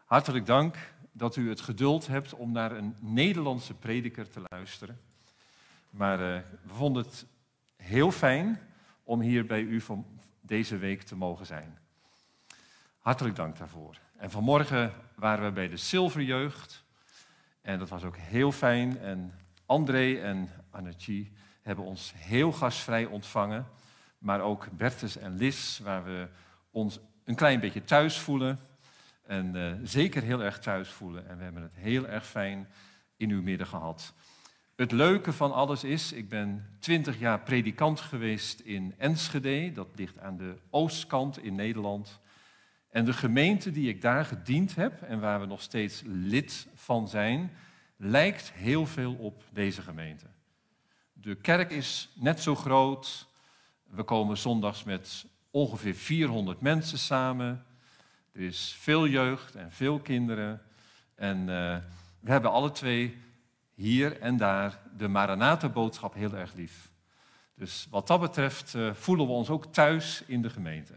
Hartelijk dank dat u het geduld hebt om naar een Nederlandse prediker te luisteren. Maar we vonden het heel fijn om hier bij u van deze week te mogen zijn. Hartelijk dank daarvoor. En vanmorgen waren we bij de Zilverjeugd. En dat was ook heel fijn. En André en Annechi hebben ons heel gastvrij ontvangen. Maar ook Bertus en Lis, waar we ons een klein beetje thuis voelen. En zeker heel erg thuis voelen. En we hebben het heel erg fijn in uw midden gehad. Het leuke van alles is, ik ben 20 jaar predikant geweest in Enschede. Dat ligt aan de oostkant in Nederland. En de gemeente die ik daar gediend heb en waar we nog steeds lid van zijn, lijkt heel veel op deze gemeente. De kerk is net zo groot. We komen zondags met ongeveer 400 mensen samen. Er is veel jeugd en veel kinderen. En we hebben alle twee hier en daar de Maranatha-boodschap heel erg lief. Dus wat dat betreft voelen we ons ook thuis in de gemeente.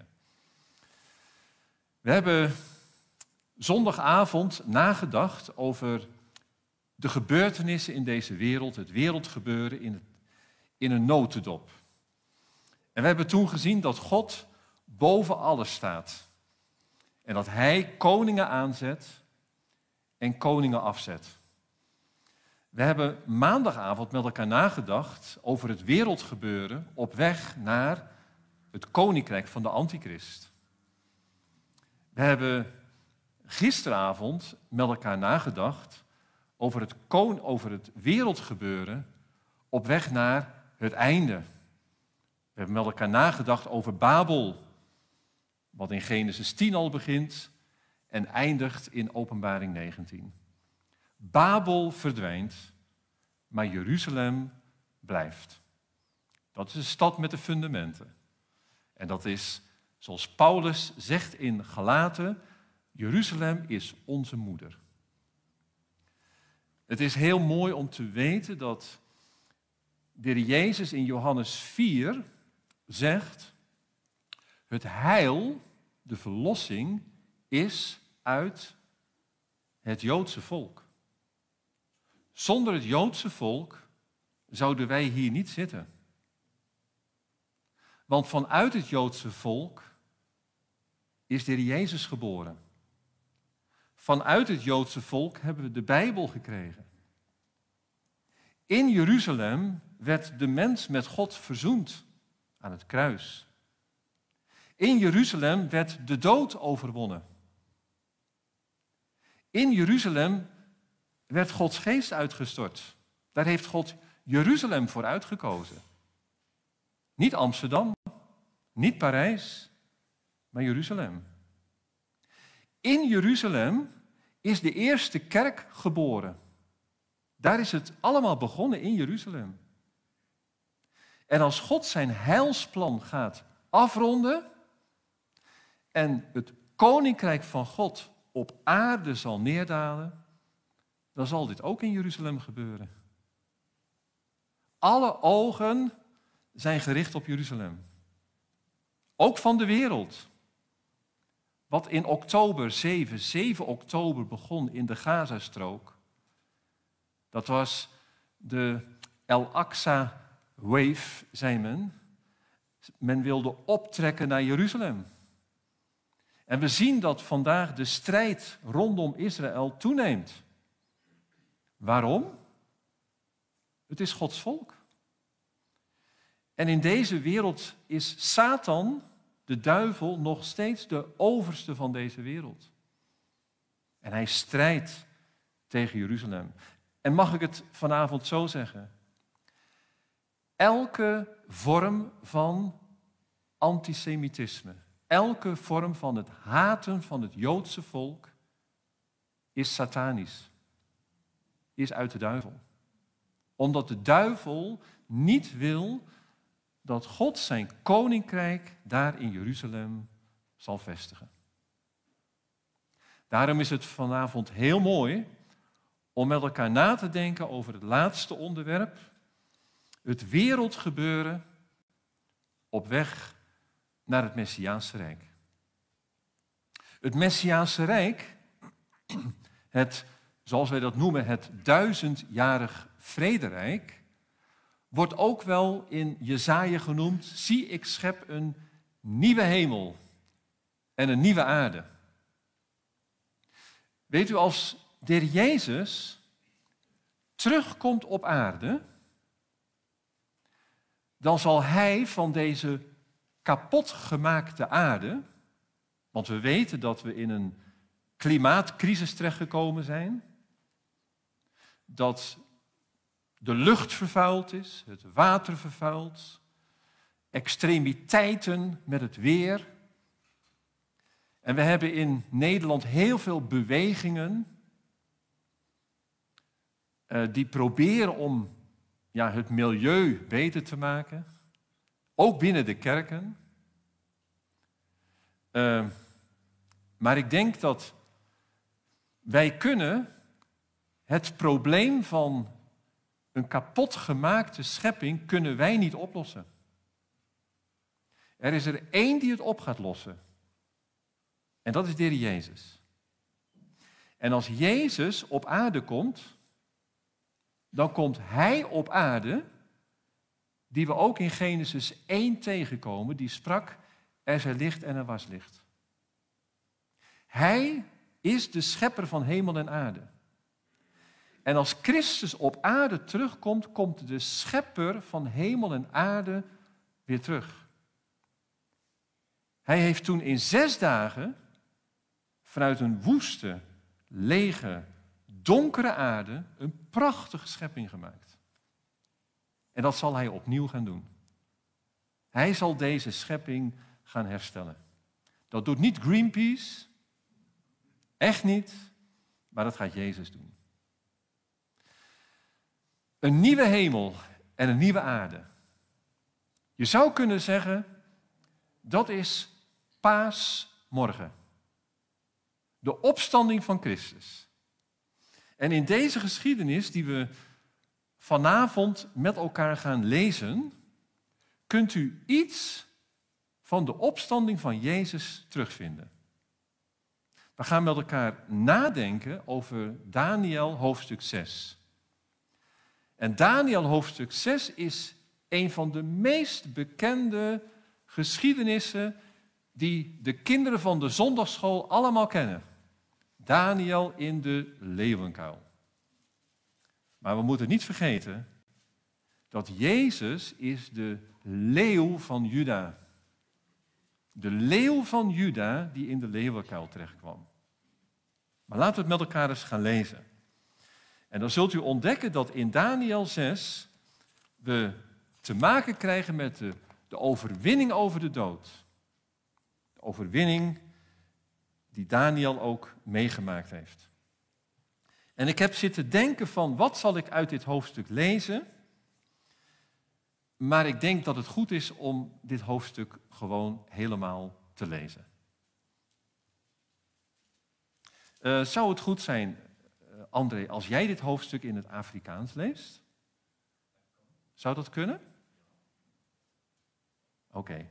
We hebben zondagavond nagedacht over de gebeurtenissen in deze wereld, het wereldgebeuren in een notendop. En we hebben toen gezien dat God boven alles staat. En dat Hij koningen aanzet en koningen afzet. We hebben maandagavond met elkaar nagedacht over het wereldgebeuren op weg naar het koninkrijk van de Antichrist. We hebben gisteravond met elkaar nagedacht over het wereldgebeuren op weg naar het einde. We hebben met elkaar nagedacht over Babel, wat in Genesis 10 al begint en eindigt in Openbaring 19. Babel verdwijnt, maar Jeruzalem blijft. Dat is een stad met de fundamenten. En dat is, zoals Paulus zegt in Galaten, Jeruzalem is onze moeder. Het is heel mooi om te weten dat de Heer Jezus in Johannes 4 zegt, het heil, de verlossing, is uit het Joodse volk. Zonder het Joodse volk zouden wij hier niet zitten. Want vanuit het Joodse volk is de Heer Jezus geboren. Vanuit het Joodse volk hebben we de Bijbel gekregen. In Jeruzalem werd de mens met God verzoend aan het kruis. In Jeruzalem werd de dood overwonnen. In Jeruzalem werd Gods geest uitgestort. Daar heeft God Jeruzalem voor uitgekozen. Niet Amsterdam, niet Parijs, maar Jeruzalem. In Jeruzalem is de eerste kerk geboren. Daar is het allemaal begonnen, in Jeruzalem. En als God zijn heilsplan gaat afronden en het koninkrijk van God op aarde zal neerdalen, dan zal dit ook in Jeruzalem gebeuren. Alle ogen zijn gericht op Jeruzalem. Ook van de wereld. Wat in oktober 7 oktober begon in de Gazastrook, dat was de El-Aqsa Wave, zei men. Men wilde optrekken naar Jeruzalem. En we zien dat vandaag de strijd rondom Israël toeneemt. Waarom? Het is Gods volk. En in deze wereld is Satan, de duivel, nog steeds de overste van deze wereld. En hij strijdt tegen Jeruzalem. En mag ik het vanavond zo zeggen? Elke vorm van antisemitisme, elke vorm van het haten van het Joodse volk is satanisch. Is uit de duivel. Omdat de duivel niet wil dat God zijn koninkrijk daar in Jeruzalem zal vestigen. Daarom is het vanavond heel mooi om met elkaar na te denken over het laatste onderwerp, het wereldgebeuren op weg naar het Messiaanse Rijk. Het Messiaanse Rijk het, zoals wij dat noemen, het 1000-jarig vrederijk, wordt ook wel in Jesaja genoemd: zie, ik schep een nieuwe hemel en een nieuwe aarde. Weet u, als de Heer Jezus terugkomt op aarde, dan zal Hij van deze kapotgemaakte aarde, want we weten dat we in een klimaatcrisis terechtgekomen zijn, dat de lucht vervuild is, het water vervuild, extremiteiten met het weer. En we hebben in Nederland heel veel bewegingen die proberen om het milieu beter te maken, ook binnen de kerken. Maar ik denk dat wij kunnen het probleem van een kapotgemaakte schepping kunnen wij niet oplossen. Er is er één die het op gaat lossen. En dat is de Heer Jezus. En als Jezus op aarde komt, dan komt Hij op aarde, die we ook in Genesis 1 tegenkomen, die sprak: er zij licht en er was licht. Hij is de schepper van hemel en aarde. En als Christus op aarde terugkomt, komt de schepper van hemel en aarde weer terug. Hij heeft toen in 6 dagen vanuit een woeste, lege, donkere aarde een prachtige schepping gemaakt. En dat zal hij opnieuw gaan doen. Hij zal deze schepping gaan herstellen. Dat doet niet Greenpeace, echt niet, maar dat gaat Jezus doen. Een nieuwe hemel en een nieuwe aarde. Je zou kunnen zeggen, dat is Paasmorgen. De opstanding van Christus. En in deze geschiedenis die we vanavond met elkaar gaan lezen, kunt u iets van de opstanding van Jezus terugvinden. We gaan met elkaar nadenken over Daniël hoofdstuk 6. En Daniël hoofdstuk 6 is een van de meest bekende geschiedenissen die de kinderen van de zondagsschool allemaal kennen. Daniël in de leeuwenkuil. Maar we moeten niet vergeten dat Jezus is de leeuw van Juda. De leeuw van Juda die in de leeuwenkuil terechtkwam. Maar laten we het met elkaar eens gaan lezen. En dan zult u ontdekken dat in Daniël 6 we te maken krijgen met de overwinning over de dood. De overwinning die Daniël ook meegemaakt heeft. En ik heb zitten denken van, wat zal ik uit dit hoofdstuk lezen? Maar ik denk dat het goed is om dit hoofdstuk gewoon helemaal te lezen. Zou het goed zijn, André, als jij dit hoofdstuk in het Afrikaans leest? Zou dat kunnen? Oké.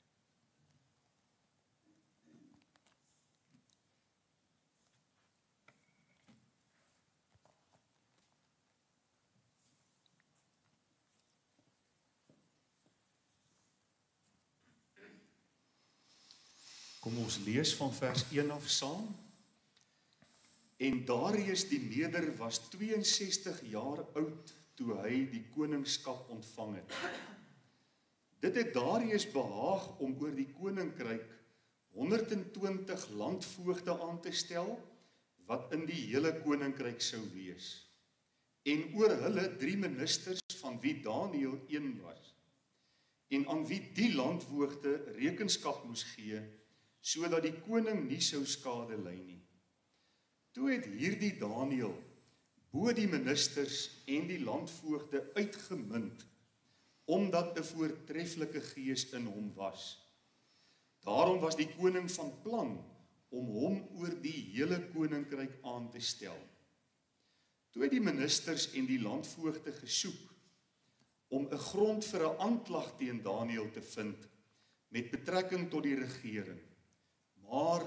Kom ons lees van vers 1 af saam. En Darius die Meder was 62 jaar oud toe hy die koningskap ontvang het. Dit het Darius behaag om oor die koninkryk 120 landvoogde aan te stel, wat in die hele koninkryk sou wees. En oor hulle 3 ministers van wie Daniël een was, en aan wie die landvoogde rekenskap moes gee, sodat die koning nie sou skade ly nie. Toe het hierdie Daniël bo die ministers en die landvoogde uitgemunt, omdat 'n voortreffelike gees in hom was. Daarom was die koning van plan om hom oor die hele koninkryk aan te stel. Toe het die ministers en die landvoogde gesoek om 'n grond vir 'n aanklag teen Daniël te vind met betrekking tot die regering. Maar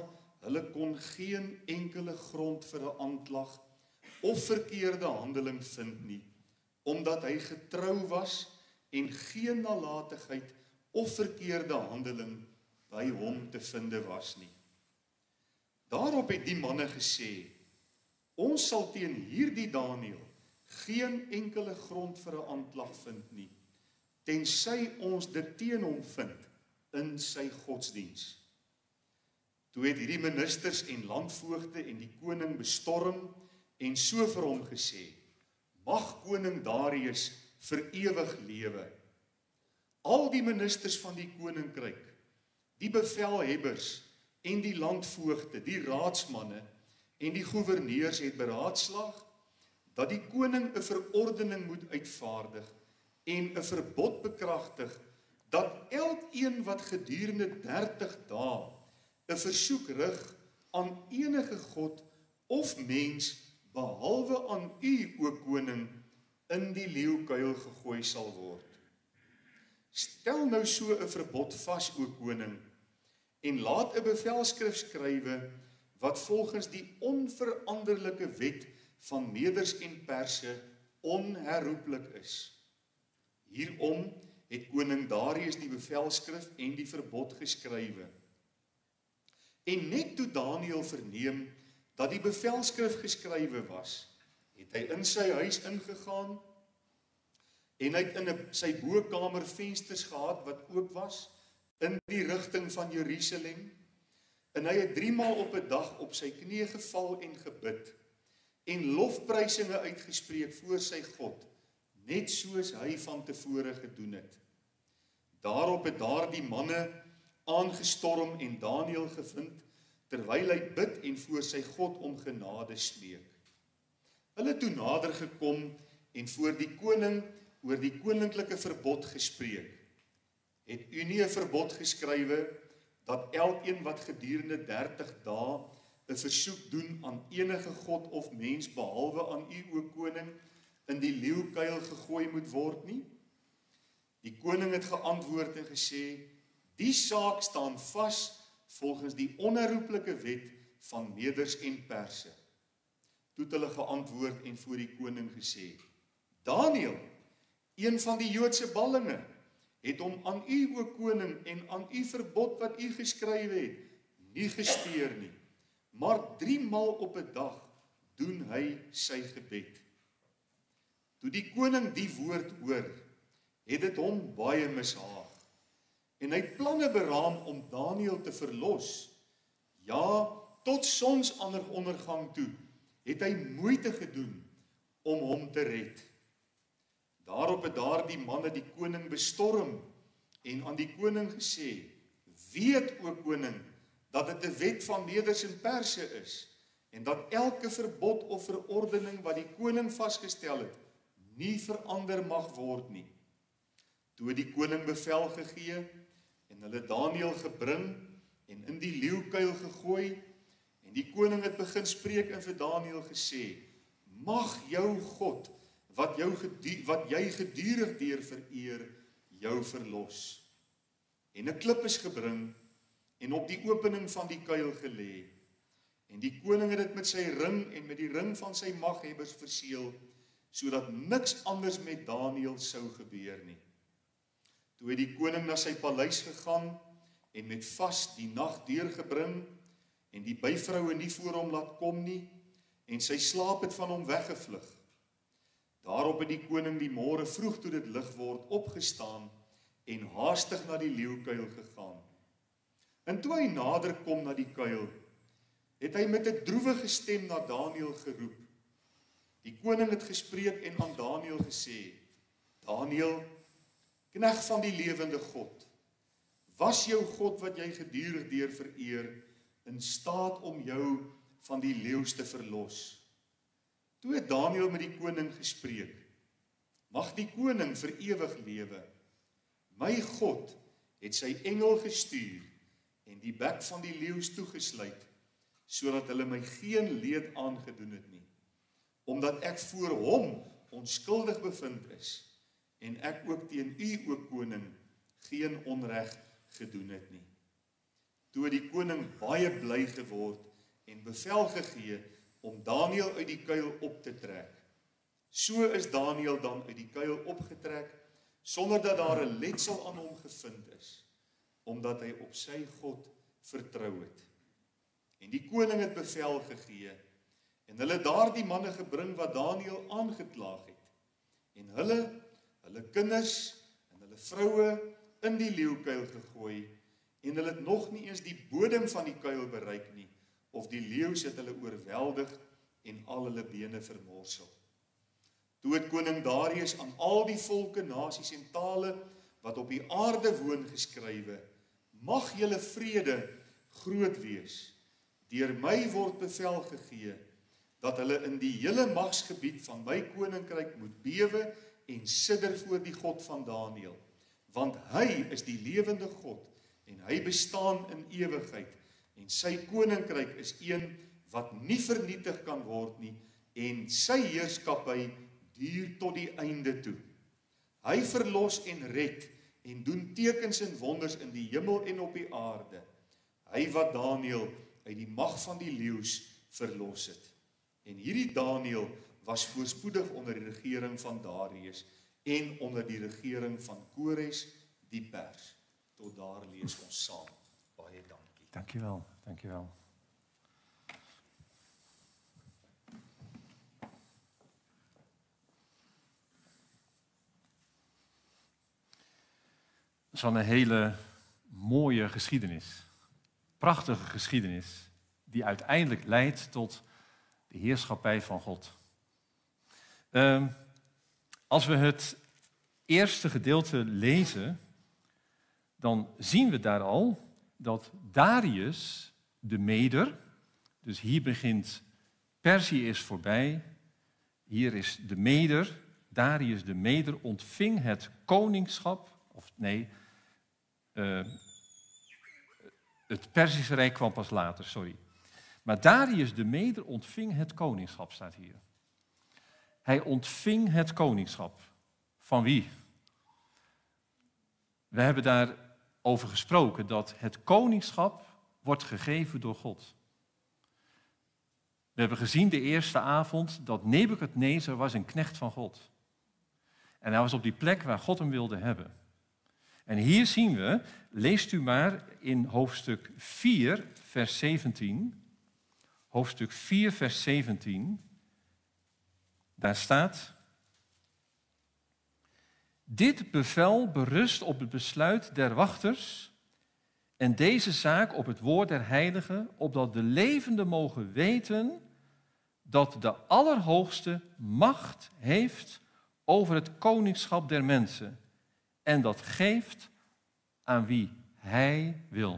Hulle kon geen enkele grond vir 'n aanklag of verkeerde handeling vind nie, omdat hy getrou was en geen nalatigheid of verkeerde handeling by hom te vinde was nie. Daarop het die manne gesê, ons sal teen hierdie Daniël geen enkele grond vir 'n aanklag vind nie, tensy ons dit teen hom vind in sy godsdiens. Toe het hierdie ministers en landvoogde en die koning bestorm en so vir hom gesê, mag koning Darius vir ewig lewe. Al die ministers van die koninkryk, die bevelhebbers en die landvoogde, die raadsmanne en die goewerneurs het beraadslaag dat die koning 'n verordening moet uitvaardig en 'n verbod bekragtig dat elkeen wat gedurende 30 dae 'n versoek rig aan enige god of mens behalwe aan u, o koning, in die leeukuil gegooi sal word. Stel nou so 'n verbod vas, o koning, en laat 'n bevelskrif skrywe wat volgens die onveranderlike wet van Meders en Perse onherroepelik is. Hierom het koning Darius die bevelskrif en die verbod geskrywe. En net toe Daniël verneem dat die bevelskrif geskrywe was, het hy in sy huis ingegaan en hy het in sy bokkamer vensters gehad wat oop was in die rigting van Jerusalem, en hy het 3 maal op 'n dag op sy knieë geval en gebid en lofprysinge uitgespreek voor sy God, net soos hy van tevore gedoen het. Daarop het daardie manne aangestorm en Daniël gevind, terwyl hy bid en voor sy God om genade smeek. Hulle toe nader gekom en voor die koning oor die koninklike verbod gespreek. Het u nie 'n verbod geskrywe dat elkeen wat gedurende 30 dae 'n versoek doen aan enige god of mens behalwe aan u, o koning, in die leeukuil gegooi moet word nie? Die koning het geantwoord en gesê, die saak staan vas volgens die onherroepelike wet van Meders en Perse. Toe het hulle geantwoord en voor die koning gesê, Daniël, een van die Joodse ballinge, het hom aan u, o koning, en aan u verbod wat u geskrywe het, nie gesteer nie, maar 3 maal op 'n dag doen hy sy gebed. Toe die koning die woord hoor, het dit hom baie mishaag, en hy het planne beraam om Daniël te verlos. Ja, tot sonsondergang toe, het hy moeite gedoen om hom te red. Daarop het daardie manne die koning bestorm en aan die koning gesê, weet, o koning, dat dit 'n wet van Meders en Perse is en dat elke verbod of verordening wat die koning vasgestel het, nie verander mag word nie. Toe het die koning bevel gegee en hulle Daniël gebring en in die leeukuil gegooi en die koning het begin spreek en vir Daniël gesê, mag jou God wat jy gedurig deur vereer, jou verlos. En 'n klip is gebring en op die opening van die kuil gelê. En die koning het dit met sy ring en met die ring van sy maghebbers verseël, sodat niks anders met Daniël sou gebeur nie. Toe het die koning na sy paleis gegaan en met vas die nag deurgebring en die byvroue nie voor hom laat kom nie en sy slaap het van hom weggevlug. Daarop het die koning die môre vroeg toe dit lig word opgestaan en haastig na die leeukuil gegaan. En toe hy nader kom na die kuil, het hy met 'n droewige stem na Daniël geroep. Die koning het gespreek en aan Daniël gesê, Daniël, knegt van die lewende God, was jou God wat jy gedurig deur vereer, in staat om jou van die leeu's te verlos? Toe het Daniël met die koning gespreek, mag die koning vir ewig lewe. My God het sy engel gestuur en die bek van die leeu's toegesluit, sodat hulle my geen leed aangedoen het nie, omdat ek voor hom onskuldig bevind is, en ek ook teen u, o koning, geen onreg gedoen het nie. toe het die koning baie bly geword en bevel gegee om Daniël uit die kuil op te trek. So is Daniël dan uit die kuil opgetrek, sonder dat daar 'n letsel aan hom gevind is, omdat hy op sy God vertrou het. En die koning het bevel gegee, en hulle daardie manne gebring wat Daniël aangeklaag het, en hulle kinders en hulle vroue in die leeukuil gegooi, en hulle het nog nie eens die bodem van die kuil bereik nie, of die leeu's het hulle oorweldig en al hulle bene vermorsel. Toe het koning Darius aan al die volke, nasies en tale wat op die aarde woon geskrywe, mag julle vrede groot wees. Deur my word bevel gegee, dat hulle in die hele magsgebied van my koninkryk moet bewe en sidder voor die God van Daniël. Want hy is die lewende God, en hy bestaan in ewigheid, en sy koninkryk is een wat nie vernietig kan word nie, en sy heerskappy duur tot die einde toe. Hy verlos en red, en doen tekens en wonders in die hemel en op die aarde. Hy wat Daniël uit die mag van die leeu's verlos het. En hierdie Daniël was voorspoedig onder die regering van Darius en onder die regering van Kores die pers. Tot daar lees ons saam. Baie dankie. Dankjewel, dankjewel. Het is wel een hele mooie geschiedenis. Prachtige geschiedenis die uiteindelijk leidt tot de heerschappij van God. Als we het eerste gedeelte lezen, dan zien we daar al dat Darius de Meder, dus hier begint Perzië is voorbij, hier is de Meder, Darius de Meder ontving het koningschap, of nee, het Perzische Rijk kwam pas later, sorry. Maar Darius de Meder ontving het koningschap, staat hier. Hij ontving het koningschap. Van wie? We hebben daarover gesproken dat het koningschap wordt gegeven door God. We hebben gezien de eerste avond dat Nebukadnezar was een knecht van God. En hij was op die plek waar God hem wilde hebben. En hier zien we, leest u maar in hoofdstuk 4, vers 17. Hoofdstuk 4, vers 17. Daar staat: dit bevel berust op het besluit der wachters en deze zaak op het woord der heiligen, opdat de levenden mogen weten dat de Allerhoogste macht heeft over het koningschap der mensen en dat geeft aan wie hij wil.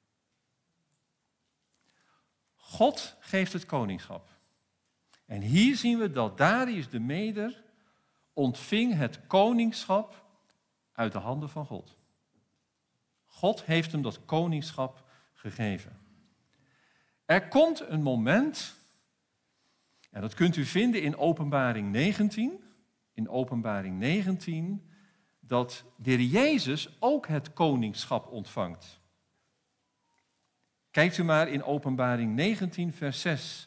God geeft het koningschap. En hier zien we dat Darius de Meder ontving het koningschap uit de handen van God. God heeft hem dat koningschap gegeven. Er komt een moment, en dat kunt u vinden in Openbaring 19, dat de Heer Jezus ook het koningschap ontvangt. Kijkt u maar in Openbaring 19, vers 6.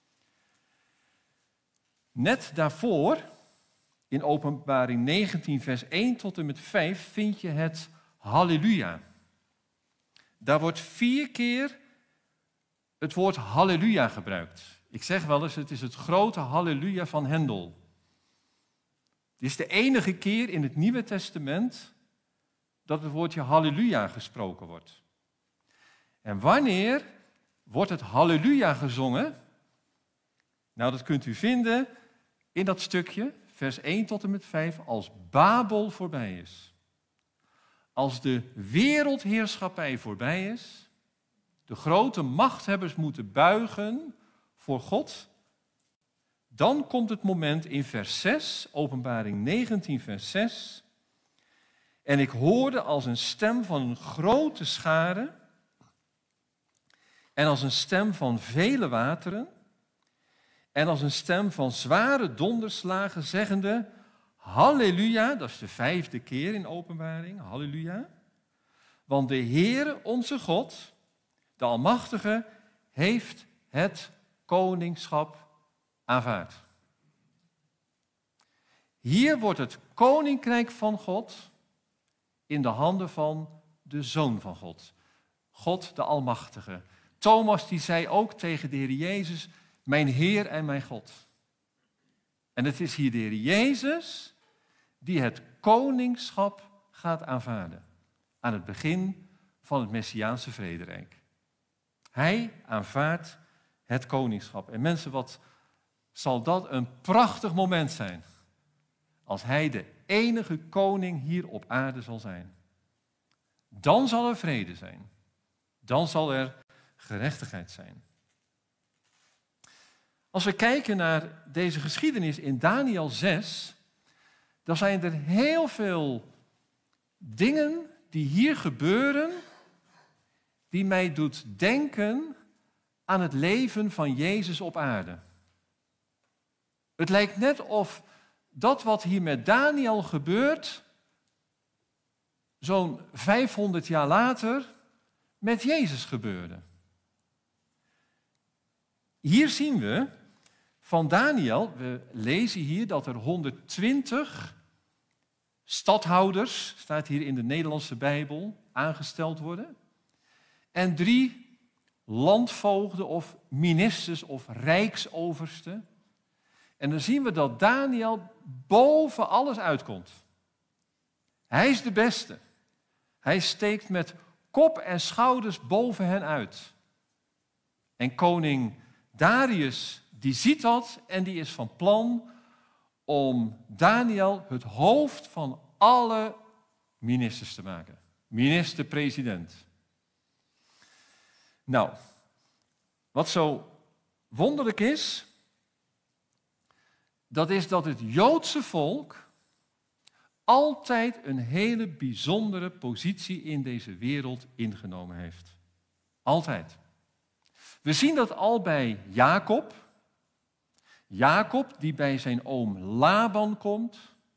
Net daarvoor, in Openbaring 19, vers 1 tot en met 5, vind je het halleluja. Daar wordt 4 keer het woord halleluja gebruikt. Ik zeg wel eens, het is het grote halleluja van Hendel. Het is de enige keer in het Nieuwe Testament dat het woordje halleluja gesproken wordt. En wanneer wordt het halleluja gezongen? Nou, dat kunt u vinden in dat stukje, vers 1 tot en met 5, als Babel voorbij is. Als de wereldheerschappij voorbij is, de grote machthebbers moeten buigen voor God, dan komt het moment in vers 6, Openbaring 19, vers 6. En ik hoorde als een stem van een grote schare en als een stem van vele wateren en als een stem van zware donderslagen zeggende: halleluja, dat is de 5e keer in Openbaring, halleluja. Want de Heere, onze God, de Almachtige, heeft het koningschap aanvaard. Hier wordt het koninkrijk van God in de handen van de Zoon van God. God de Almachtige. Thomas die zei ook tegen de Heer Jezus, mijn Heer en mijn God. En het is hier de Heer Jezus die het koningschap gaat aanvaarden. Aan het begin van het Messiaanse vrederijk. Hij aanvaardt het koningschap. En mensen, wat zal dat een prachtig moment zijn. Als hij de enige koning hier op aarde zal zijn. Dan zal er vrede zijn. Dan zal er gerechtigheid zijn. Als we kijken naar deze geschiedenis in Daniël 6, dan zijn er heel veel dingen die hier gebeuren, die mij doet denken aan het leven van Jezus op aarde. Het lijkt net of dat wat hier met Daniël gebeurt, zo'n 500 jaar later met Jezus gebeurde. Hier zien we van Daniël, we lezen hier dat er 120 stadhouders, staat hier in de Nederlandse Bijbel, aangesteld worden. En 3 landvoogden of ministers of rijksoversten. En dan zien we dat Daniël boven alles uitkomt. Hij is de beste. Hij steekt met kop en schouders boven hen uit. En koning Darius, die ziet dat en die is van plan om Daniël het hoofd van alle ministers te maken. Minister-president. Nou, wat zo wonderlijk is, dat is dat het Joodse volk altijd een hele bijzondere positie in deze wereld ingenomen heeft. Altijd. We zien dat al bij Jacob. Jacob die bij zijn oom Laban komt.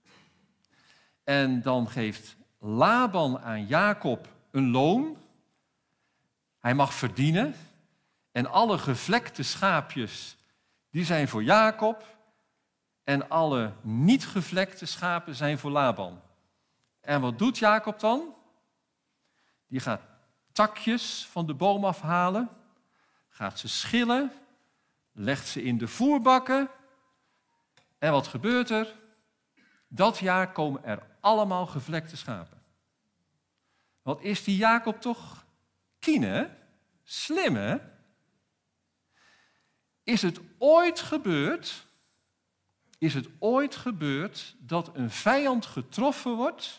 En dan geeft Laban aan Jacob een loon. Hij mag verdienen. En alle gevlekte schaapjes, die zijn voor Jacob. En alle niet gevlekte schapen zijn voor Laban. En wat doet Jacob dan? Die gaat takjes van de boom afhalen. Gaat ze schillen. Legt ze in de voerbakken. En wat gebeurt er? Dat jaar komen er allemaal gevlekte schapen. Wat is die Jacob toch kien, hè? Slim, hè? Is het ooit gebeurd dat een vijand getroffen wordt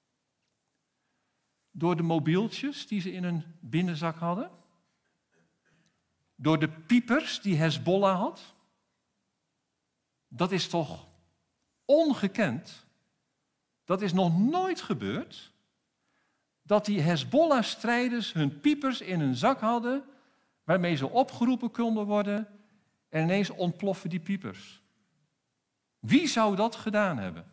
door de mobieltjes die ze in hun binnenzak hadden? Door de piepers die Hezbollah had? Dat is toch ongekend? Dat is nog nooit gebeurd dat die Hezbollah-strijders hun piepers in hun zak hadden waarmee ze opgeroepen konden worden en ineens ontploffen die piepers. Wie zou dat gedaan hebben?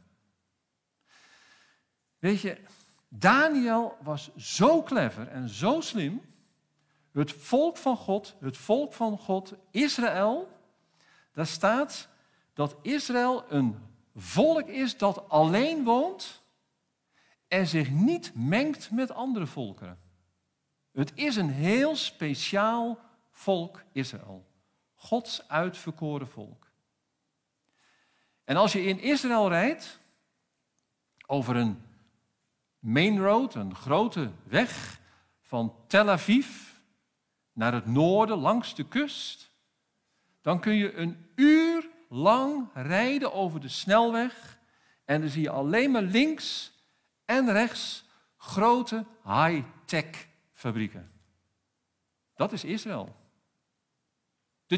Weet je, Daniël was zo clever en zo slim. Het volk van God, Israël, daar staat dat Israël een volk is dat alleen woont en zich niet mengt met andere volkeren. Het is een heel speciaal volk Israël. Gods uitverkoren volk. En als je in Israël rijdt, over een main road, een grote weg van Tel Aviv naar het noorden langs de kust, dan kun je een uur lang rijden over de snelweg en dan zie je alleen maar links en rechts grote high-tech fabrieken. Dat is Israël. De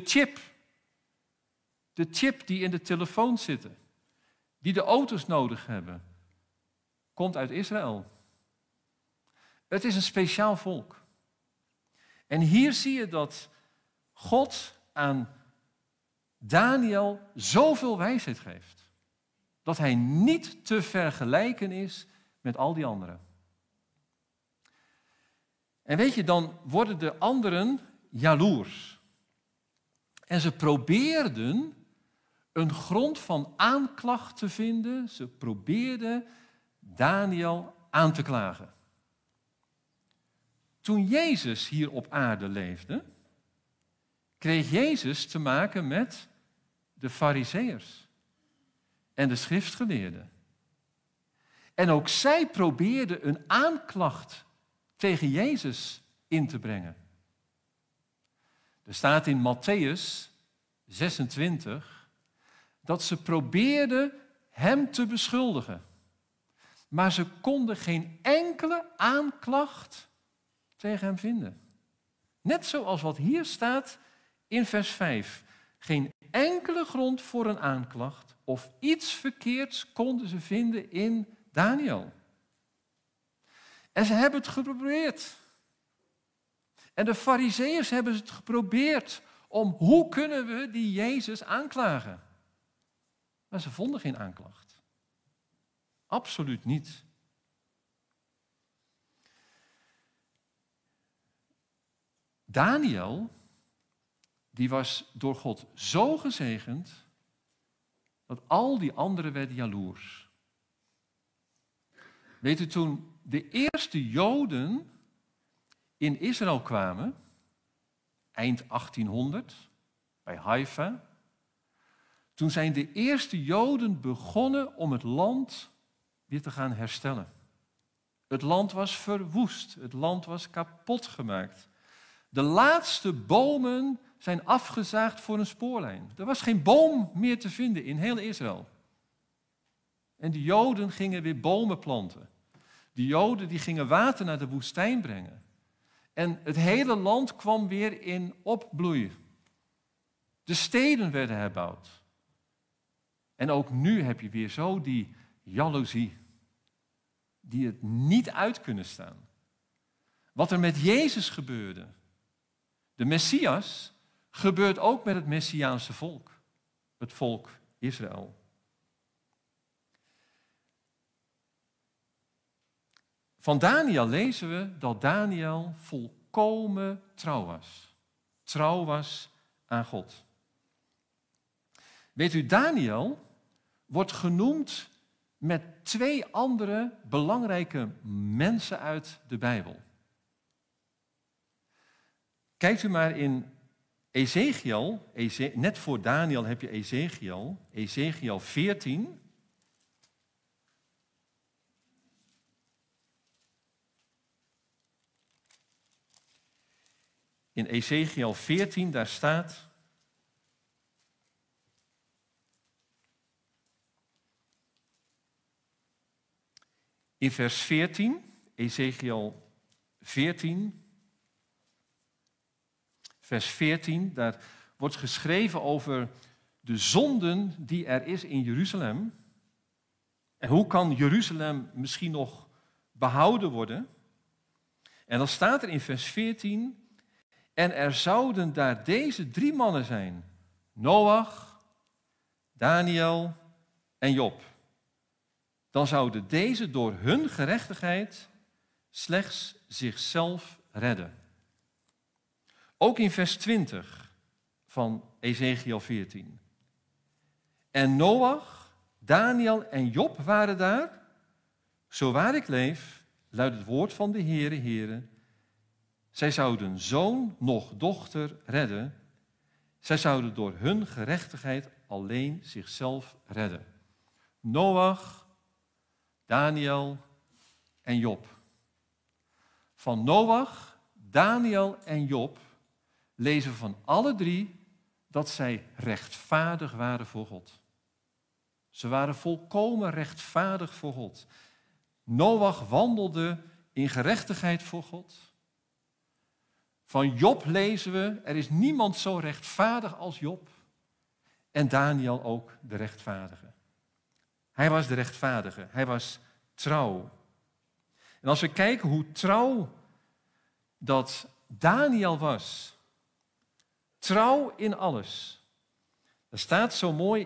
chip die in de telefoon zitten, die de auto's nodig hebben, komt uit Israël. Het is een speciaal volk. En hier zie je dat God aan Daniël zoveel wijsheid geeft, dat hij niet te vergelijken is met al die anderen. En weet je, dan worden de anderen jaloers. En ze probeerden een grond van aanklacht te vinden. Ze probeerden Daniel aan te klagen. Toen Jezus hier op aarde leefde, kreeg Jezus te maken met de Farizeeërs en de schriftgeleerden. En ook zij probeerden een aanklacht tegen Jezus in te brengen. Er staat in Mattheüs 26 dat ze probeerden hem te beschuldigen. Maar ze konden geen enkele aanklacht tegen hem vinden. Net zoals wat hier staat in vers 5. Geen enkele grond voor een aanklacht of iets verkeerds konden ze vinden in Daniel. En ze hebben het geprobeerd. En de Farizeeërs hebben het geprobeerd om hoe kunnen we die Jezus aanklagen. Maar ze vonden geen aanklacht. Absoluut niet. Daniel, die was door God zo gezegend dat al die anderen werden jaloers. Weet u, toen de eerste Joden in Israël kwamen, eind 1800, bij Haifa, toen zijn de eerste Joden begonnen om het land weer te gaan herstellen. Het land was verwoest, het land was kapot gemaakt. De laatste bomen zijn afgezaagd voor een spoorlijn. Er was geen boom meer te vinden in heel Israël. En de Joden gingen weer bomen planten. De Joden die gingen water naar de woestijn brengen. En het hele land kwam weer in opbloei. De steden werden herbouwd. En ook nu heb je weer zo die jaloezie. Die het niet uit kunnen staan. Wat er met Jezus gebeurde. De Messias gebeurt ook met het Messiaanse volk. Het volk Israël. Van Daniel lezen we dat Daniel volkomen trouw was. Trouw was aan God. Weet u, Daniel wordt genoemd met 2 andere belangrijke mensen uit de Bijbel. Kijkt u maar in Ezechiel, net voor Daniel heb je Ezechiel 14. In Ezechiel 14, daar staat: in vers 14, Ezechiel 14, vers 14, daar wordt geschreven over de zonden die er is in Jeruzalem. En hoe kan Jeruzalem misschien nog behouden worden? En dan staat er in vers 14... En er zouden daar deze 3 mannen zijn. Noach, Daniel en Job. Dan zouden deze door hun gerechtigheid slechts zichzelf redden. Ook in vers 20 van Ezechiel 14. En Noach, Daniel en Job waren daar. Zo waar ik leef, luidt het woord van de Heere. Zij zouden zoon noch dochter redden. Zij zouden door hun gerechtigheid alleen zichzelf redden. Noach, Daniel en Job. Van Noach, Daniel en Job lezen we van alle 3 dat zij rechtvaardig waren voor God. Ze waren volkomen rechtvaardig voor God. Noach wandelde in gerechtigheid voor God. Van Job lezen we, er is niemand zo rechtvaardig als Job. En Daniel ook de rechtvaardige. Hij was de rechtvaardige, hij was trouw. En als we kijken hoe trouw dat Daniel was. Trouw in alles. Er staat zo mooi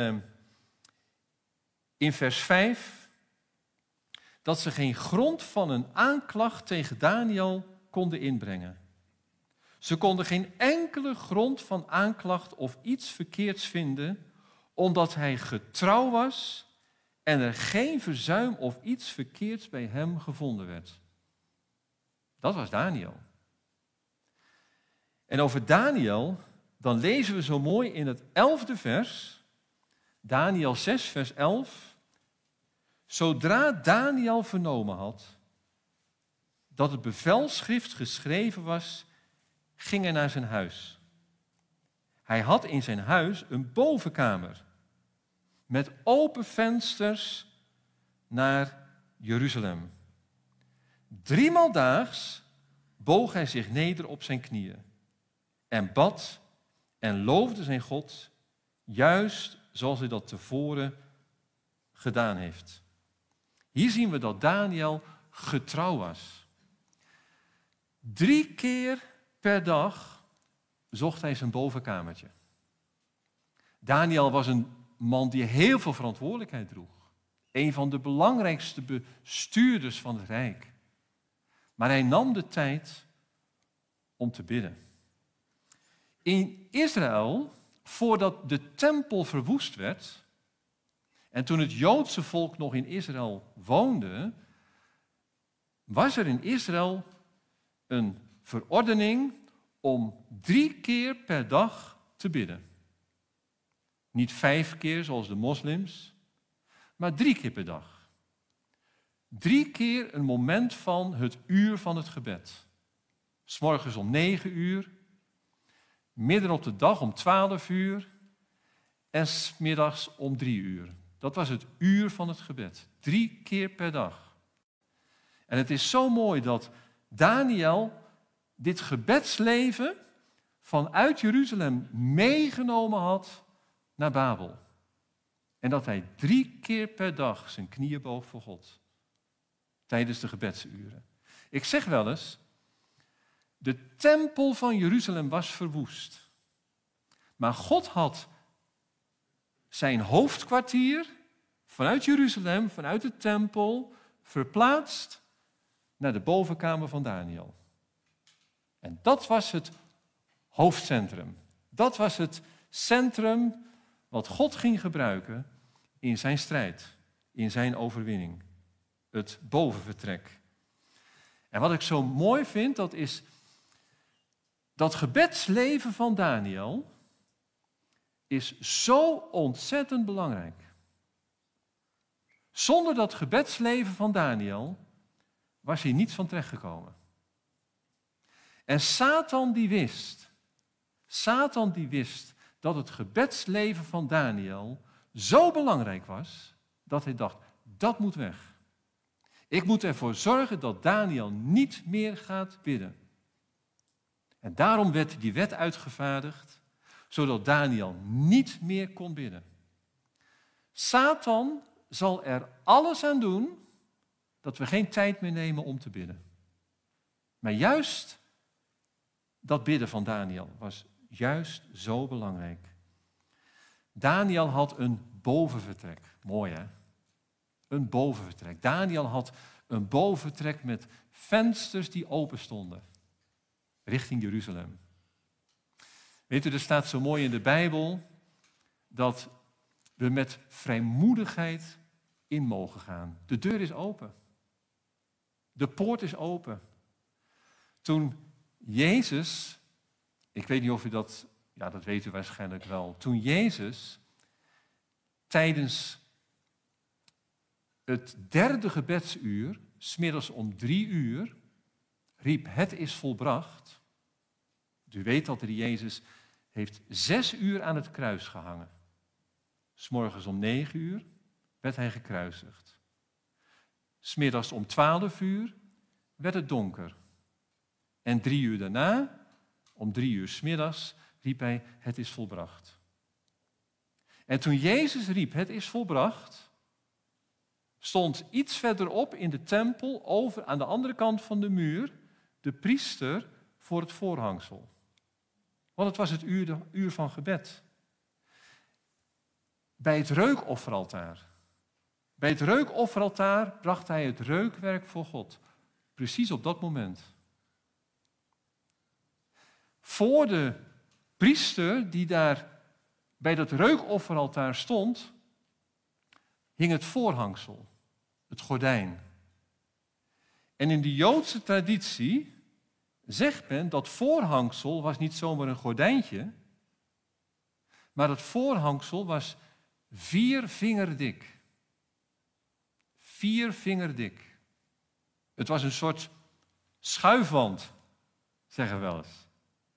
in vers 5... dat ze geen grond van een aanklacht tegen Daniel konden inbrengen. Ze konden geen enkele grond van aanklacht of iets verkeerds vinden, omdat hij getrouw was en er geen verzuim of iets verkeerds bij hem gevonden werd. Dat was Daniel. En over Daniel, dan lezen we zo mooi in het 11e vers, Daniel 6, vers 11. Zodra Daniel vernomen had dat het bevelschrift geschreven was, ging hij naar zijn huis. Hij had in zijn huis een bovenkamer met open vensters naar Jeruzalem. 3 maal daags boog hij zich neder op zijn knieën en bad en loofde zijn God, juist zoals hij dat tevoren gedaan heeft. Hier zien we dat Daniel getrouw was. 3 keer per dag zocht hij zijn bovenkamertje. Daniel was een man die heel veel verantwoordelijkheid droeg. Een van de belangrijkste bestuurders van het rijk. Maar hij nam de tijd om te bidden. In Israël, voordat de tempel verwoest werd, en toen het Joodse volk nog in Israël woonde, was er in Israël een verordening om 3 keer per dag te bidden. Niet 5 keer zoals de moslims, maar 3 keer per dag. 3 keer een moment van het uur van het gebed. 's Morgens om 9 uur, midden op de dag om 12 uur en 's middags om 3 uur. Dat was het uur van het gebed. 3 keer per dag. En het is zo mooi dat Daniel dit gebedsleven vanuit Jeruzalem meegenomen had naar Babel. En dat hij 3 keer per dag zijn knieën boog voor God. Tijdens de gebedsuren. Ik zeg wel eens, de tempel van Jeruzalem was verwoest. Maar God had zijn hoofdkwartier vanuit Jeruzalem, vanuit de tempel, verplaatst naar de bovenkamer van Daniel. En dat was het hoofdcentrum. Dat was het centrum wat God ging gebruiken in zijn strijd, in zijn overwinning. Het bovenvertrek. En wat ik zo mooi vind, dat is dat gebedsleven van Daniel is zo ontzettend belangrijk. Zonder dat gebedsleven van Daniel was hij niet van terecht gekomen. En Satan die wist dat het gebedsleven van Daniel zo belangrijk was, dat hij dacht, dat moet weg. Ik moet ervoor zorgen dat Daniel niet meer gaat bidden. En daarom werd die wet uitgevaardigd, zodat Daniel niet meer kon bidden. Satan zal er alles aan doen dat we geen tijd meer nemen om te bidden. Maar juist dat bidden van Daniel was juist zo belangrijk. Daniel had een bovenvertrek. Mooi hè? Een bovenvertrek. Daniel had een bovenvertrek met vensters die open stonden. Richting Jeruzalem. Weet u, er staat zo mooi in de Bijbel dat we met vrijmoedigheid in mogen gaan. De deur is open. De poort is open. Toen Jezus, ik weet niet of u dat, ja dat weet u waarschijnlijk wel. Toen Jezus tijdens het 3e gebedsuur, 's middags om 3 uur, riep het is volbracht. U weet dat Jezus heeft 6 uur aan het kruis gehangen. 's Morgens om 9 uur werd hij gekruisigd. 's Middags om 12 uur werd het donker. En 3 uur daarna, om 3 uur 's middags, riep hij het is volbracht. En toen Jezus riep het is volbracht, stond iets verderop in de tempel, over aan de andere kant van de muur, de priester voor het voorhangsel. Want het was het uur van gebed. Bij het reukofferaltaar. Bij het reukofferaltaar bracht hij het reukwerk voor God. Precies op dat moment. voor de priester die daar bij dat reukofferaltaar stond, hing het voorhangsel, het gordijn. En in de Joodse traditie zegt men dat voorhangsel was niet zomaar een gordijntje, maar het voorhangsel was 4 vinger dik. 4 vinger dik. Het was een soort schuifwand, zeggen we wel eens.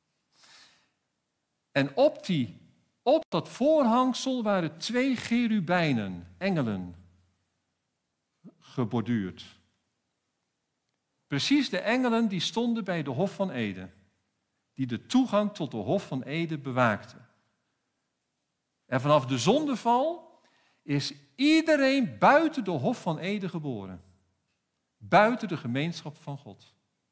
En op dat voorhangsel waren 2 cherubijnen, engelen, geborduurd. Precies de engelen die stonden bij de Hof van Eden, die de toegang tot de Hof van Eden bewaakten. En vanaf de zondeval is iedereen buiten de Hof van Eden geboren. Buiten de gemeenschap van God.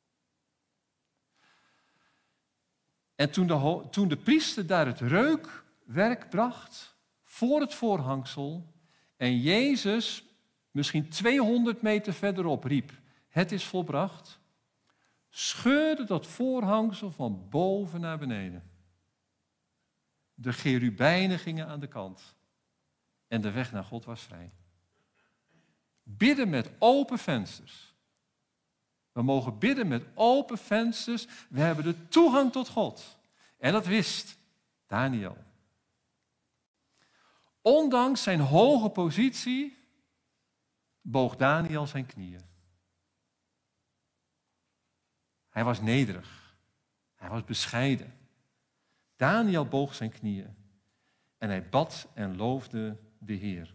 En toen de priester daar het reukwerk bracht voor het voorhangsel en Jezus misschien 200 meter verderop riep, het is volbracht, scheurde dat voorhangsel van boven naar beneden. De cherubijnen gingen aan de kant en de weg naar God was vrij. Bidden met open vensters. We mogen bidden met open vensters. We hebben de toegang tot God. En dat wist Daniel. Ondanks zijn hoge positie boog Daniel zijn knieën. Hij was nederig. Hij was bescheiden. Daniel boog zijn knieën. En hij bad en loofde de Heer.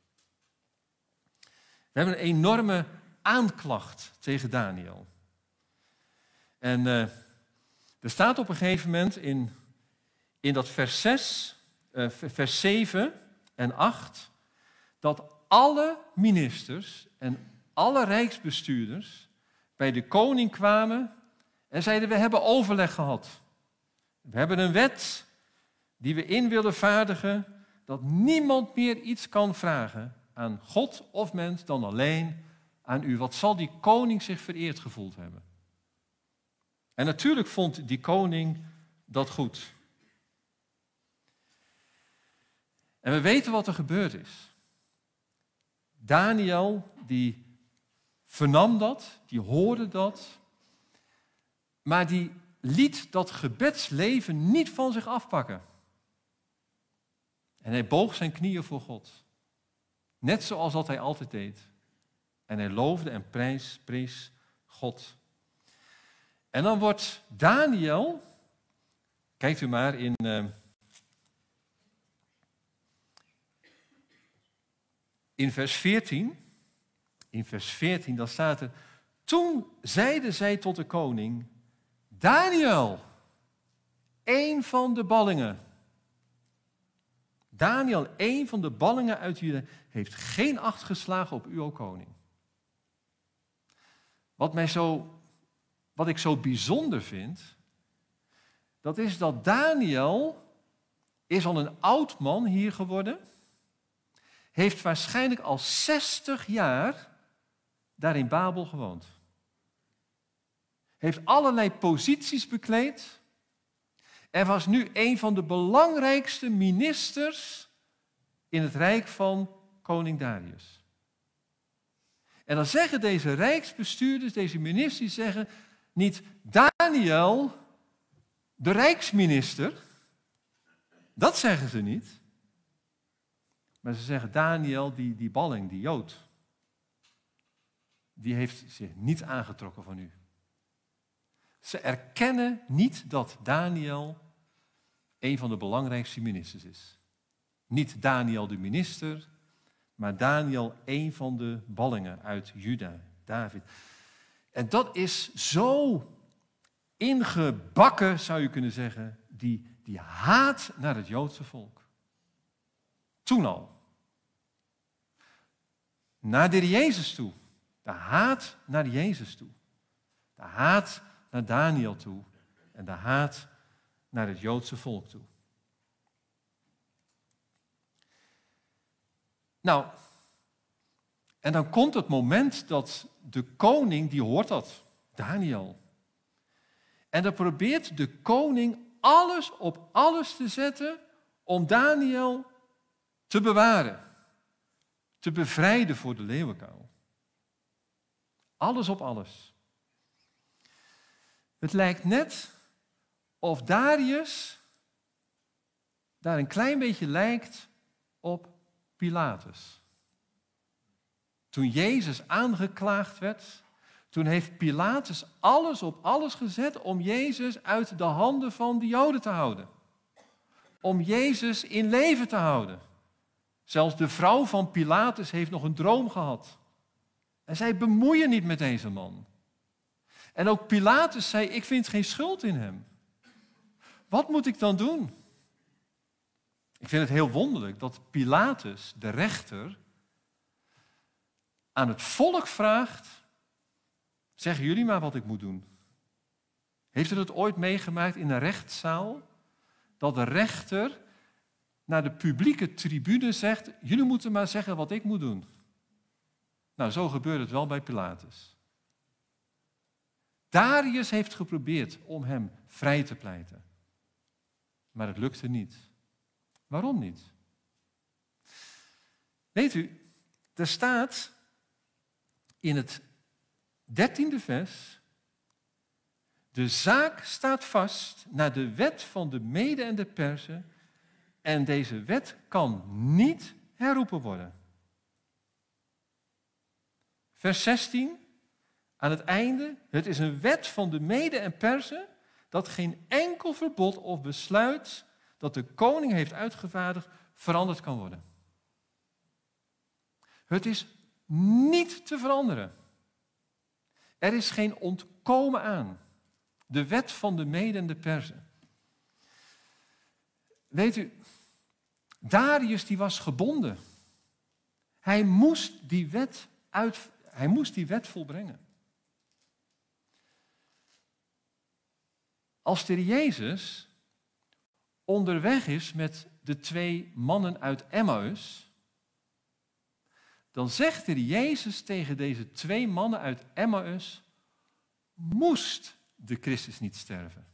We hebben een enorme aanklacht tegen Daniel. En er staat op een gegeven moment in dat vers 6, vers 7 en 8, dat alle ministers en alle rijksbestuurders bij de koning kwamen en zeiden, we hebben overleg gehad. We hebben een wet die we in willen vaardigen, dat niemand meer iets kan vragen aan God of mens dan alleen aan u. Wat zal die koning zich vereerd gevoeld hebben? En natuurlijk vond die koning dat goed. En we weten wat er gebeurd is. Daniel, die vernam dat, die hoorde dat, maar die liet dat gebedsleven niet van zich afpakken. En hij boog zijn knieën voor God. Net zoals dat hij altijd deed. En hij loofde en prees God. En dan wordt Daniel, kijkt u maar in vers 14. In vers 14, dan staat er, toen zeiden zij tot de koning, Daniel, een van de ballingen. Daniel, een van de ballingen uit Juda, heeft geen acht geslagen op u, o koning. Wat ik zo bijzonder vind, dat is dat Daniel is al een oud man hier geworden, heeft waarschijnlijk al 60 jaar daar in Babel gewoond. Heeft allerlei posities bekleed en was nu een van de belangrijkste ministers in het rijk van koning Darius. En dan zeggen deze rijksbestuurders, deze ministers, zeggen niet Daniel, de rijksminister. Dat zeggen ze niet. Maar ze zeggen Daniel, die balling, die Jood. Die heeft zich niet aangetrokken van u. Ze erkennen niet dat Daniel een van de belangrijkste ministers is. Niet Daniel de minister, maar Daniel een van de ballingen uit Juda, David. En dat is zo ingebakken, zou je kunnen zeggen, die haat naar het Joodse volk. Toen al. Naar de Jezus toe. De haat naar Jezus toe. De haat naar Daniel toe. En de haat naar het Joodse volk toe. Nou, en dan komt het moment dat de koning, die hoort dat, Daniel. En dan probeert de koning alles op alles te zetten om Daniel te bewaren. Te bevrijden voor de leeuwenkuil. Alles op alles. Het lijkt net of Darius daar een klein beetje lijkt op Pilatus. Toen Jezus aangeklaagd werd, toen heeft Pilatus alles op alles gezet om Jezus uit de handen van de Joden te houden. Om Jezus in leven te houden. Zelfs de vrouw van Pilatus heeft nog een droom gehad. En zij bemoeien niet met deze man. En ook Pilatus zei, ik vind geen schuld in hem. Wat moet ik dan doen? Ik vind het heel wonderlijk dat Pilatus, de rechter, aan het volk vraagt, zeggen jullie maar wat ik moet doen. Heeft u het ooit meegemaakt in een rechtszaal? Dat de rechter naar de publieke tribune zegt, jullie moeten maar zeggen wat ik moet doen. Nou, zo gebeurt het wel bij Pilatus. Darius heeft geprobeerd om hem vrij te pleiten. Maar het lukte niet. Waarom niet? Weet u, er staat in het 13e vers, de zaak staat vast naar de wet van de Meden en de Perzen en deze wet kan niet herroepen worden. Vers 16, aan het einde, het is een wet van de Meden en Perzen dat geen enkel verbod of besluit dat de koning heeft uitgevaardigd veranderd kan worden. Het is niet te veranderen. Er is geen ontkomen aan. De wet van de Meden en de Perzen. Weet u, Darius die was gebonden. Hij moest die wet volbrengen. Als de Heer Jezus onderweg is met de 2 mannen uit Emmaus, dan zegt de Heer Jezus tegen deze 2 mannen uit Emmaus, moest de Christus niet sterven?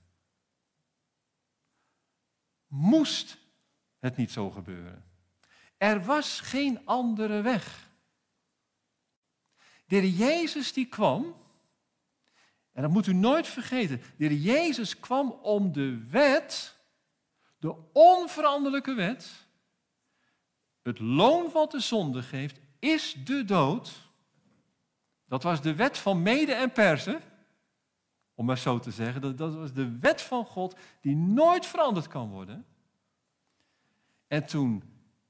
Moest het niet zo gebeuren? Er was geen andere weg. De Heer Jezus die kwam, en dat moet u nooit vergeten, de Heer Jezus kwam om de wet, de onveranderlijke wet, het loon wat de zonde geeft, is de dood. Dat was de wet van Meden en Perzen, om maar zo te zeggen. Dat was de wet van God die nooit veranderd kan worden. En toen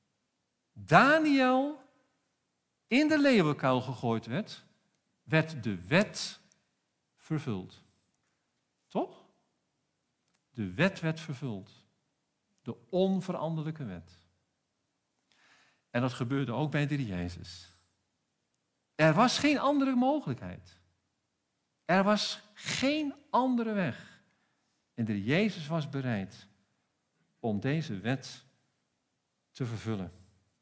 Daniel in de leeuwenkuil gegooid werd, werd de wet vervuld. Toch? De wet werd vervuld. De onveranderlijke wet. En dat gebeurde ook bij de Heer Jezus. Er was geen andere mogelijkheid. Er was geen andere weg. En de Heer Jezus was bereid om deze wet te vervullen.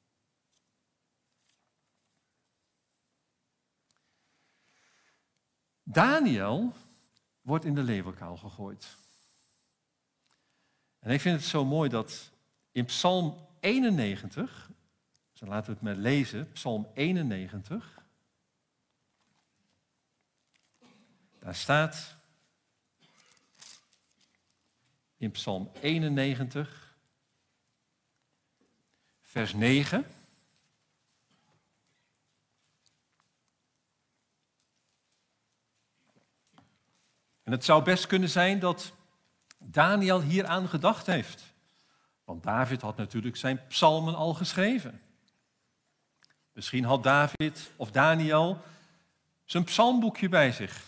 Daniel wordt in de leeuwenkuil gegooid. En ik vind het zo mooi dat in Psalm 91, dus laten we het maar lezen, Psalm 91, daar staat in Psalm 91, vers 9. En het zou best kunnen zijn dat Daniel hier aan gedacht heeft. Want David had natuurlijk zijn psalmen al geschreven. Misschien had David of Daniel zijn psalmboekje bij zich.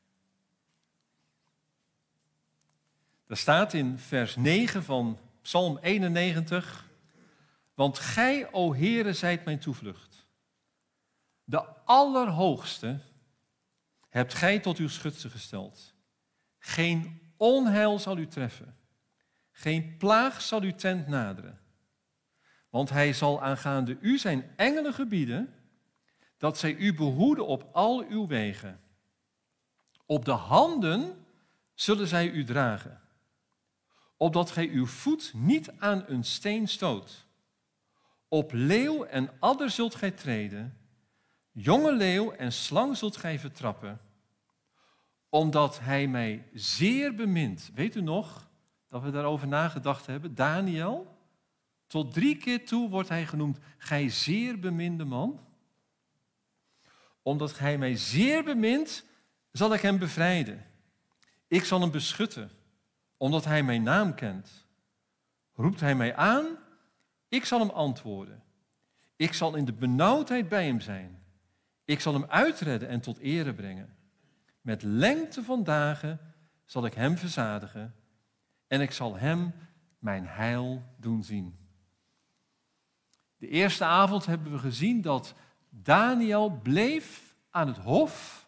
Daar staat in vers 9 van Psalm 91... Want gij, o Heere, zijt mijn toevlucht. De Allerhoogste hebt gij tot uw schutse gesteld. Geen onheil zal u treffen. Geen plaag zal uw tent naderen. Want hij zal aangaande u zijn engelen gebieden, dat zij u behoeden op al uw wegen. Op de handen zullen zij u dragen, opdat gij uw voet niet aan een steen stoot. Op leeuw en adder zult gij treden, jonge leeuw en slang zult gij vertrappen, omdat hij mij zeer bemint. Weet u nog dat we daarover nagedacht hebben? Daniel, tot 3 keer toe wordt hij genoemd, gij zeer beminde man. Omdat hij mij zeer bemint, zal ik hem bevrijden. Ik zal hem beschutten, omdat hij mijn naam kent. Roept hij mij aan, ik zal hem antwoorden. Ik zal in de benauwdheid bij hem zijn. Ik zal hem uitredden en tot ere brengen. Met lengte van dagen zal ik hem verzadigen en ik zal hem mijn heil doen zien. De eerste avond hebben we gezien dat Daniel bleef aan het hof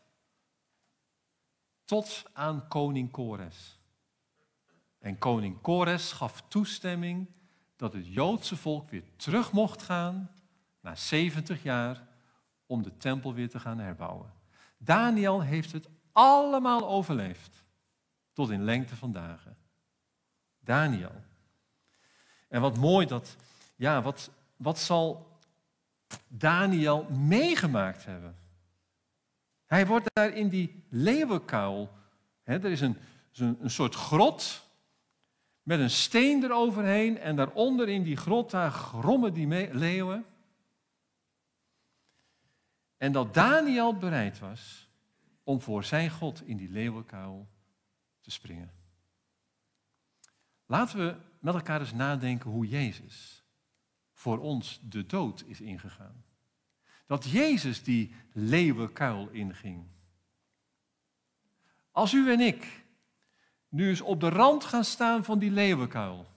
tot aan koning Kores. En koning Kores gaf toestemming dat het Joodse volk weer terug mocht gaan na 70 jaar om de tempel weer te gaan herbouwen. Daniel heeft het allemaal overleefd tot in lengte van dagen. Daniel. En wat mooi dat, ja, wat zal Daniel meegemaakt hebben? Hij wordt daar in die leeuwenkuil. Er is een soort grot met een steen eroverheen en daaronder in die grot, daar grommen die leeuwen. En dat Daniel bereid was om voor zijn God in die leeuwenkuil te springen. Laten we met elkaar eens nadenken hoe Jezus voor ons de dood is ingegaan. Dat Jezus die leeuwenkuil inging. Als u en ik nu eens op de rand gaan staan van die leeuwenkuil.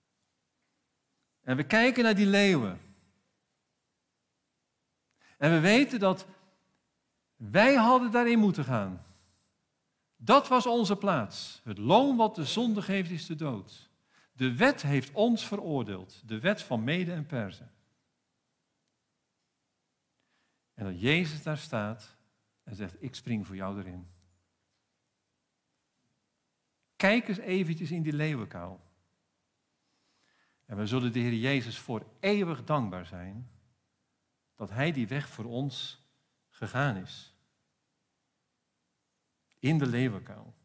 En we kijken naar die leeuwen. En we weten dat wij hadden daarin moeten gaan. Dat was onze plaats. Het loon wat de zonde geeft is de dood. De wet heeft ons veroordeeld. De wet van Mede en Perzen. En dat Jezus daar staat en zegt, ik spring voor jou erin. Kijk eens eventjes in die leeuwenkuil. En we zullen de Heer Jezus voor eeuwig dankbaar zijn dat Hij die weg voor ons gegaan is. In de leeuwenkuil.